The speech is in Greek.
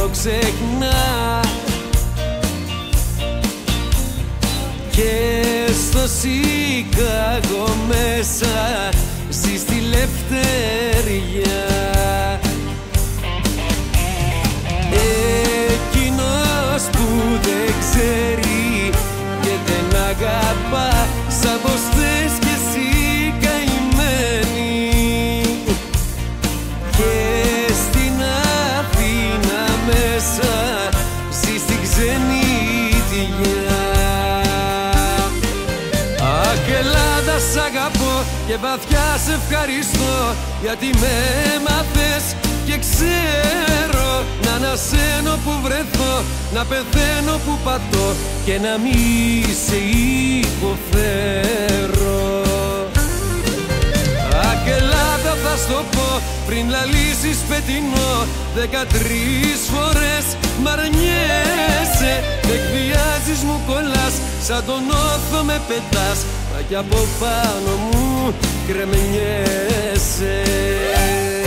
το ξεχνά. Και στο Σικάγο μέσα ζει στη λευτεριά. Εκείνος που δεν ξέρει και δεν αγαπά, σαν πως θες κι εσύ καημένη. Και στην Αθήνα μέσα ζει στην ξενιτιά. Αχ, Ελλάδα, σ' αγαπώ και βαθιά σε ευχαριστώ, γιατί με έμαθες και ξέρω να ανασένω που βρεθώ, να πεθαίνω που πατώ και να μη σε υποφέρω. Αχ, Ελλάδα, θα στο πω πριν λαλήσεις πετεινό, 13 φορές μ' αρνιέσαι. Με εκβιάζεις, μου κολλάς, σαν τον όθο με πετάς, μα κι από πάνω μου κρεμνιέσαι.